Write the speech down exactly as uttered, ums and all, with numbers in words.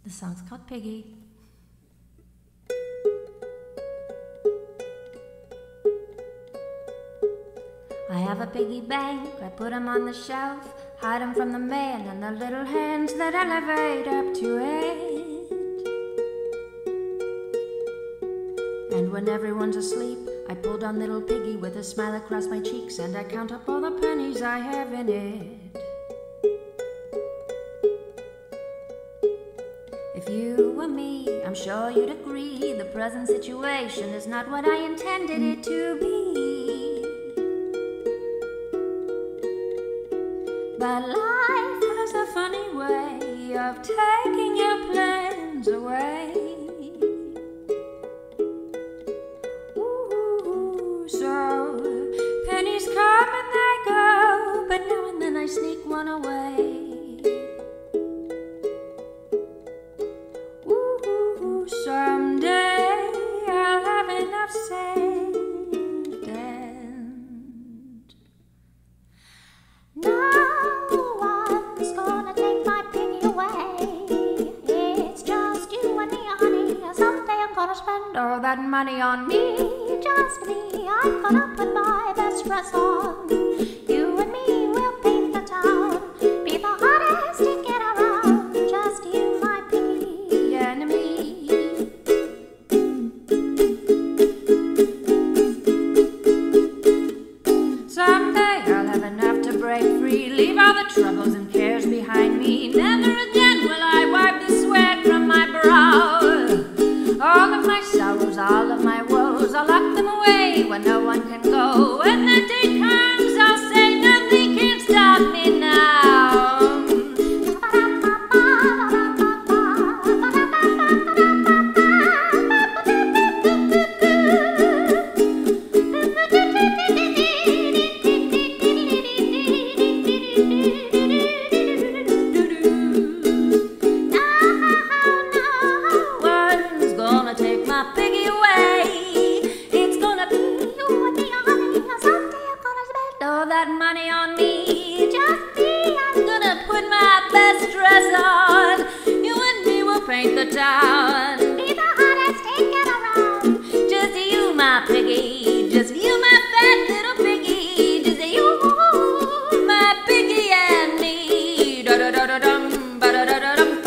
The song's called Piggy. I have a piggy bank, I put 'em on the shelf, hide 'em from the man and the little hands that elevate up to it. And when everyone's asleep, I pull down little Piggy with a smile across my cheeks, and I count up all the pennies I have in it. If you were me, I'm sure you'd agree, the present situation is not what I intended it to be. But life has a funny way of taking your plans away. Ooh, so pennies come and they go, but now and then I sneak one away. Ooh, someday I'll have enough saved and no one's gonna take my piggy away. It's just you and me, honey. Someday I'm gonna spend all that money on me, just me. I'm gonna put my best dress on. You and me will paint the town, be the hottest ticket around. Just you, my piggy, and me. Someday I'll have enough to break free, leave all the troubles and cares behind me. Never again will I wipe the sweat from my brow. All of my sorrows, all of my woes, I'll lock them away where no one can go. When that day comes, I'll say nothing can stop me now. Paint the town, be the hottest ticket around. Just you, my piggy, just you, my fat little piggy, just you, my piggy and me. Da da da da dum, ba da da da dum.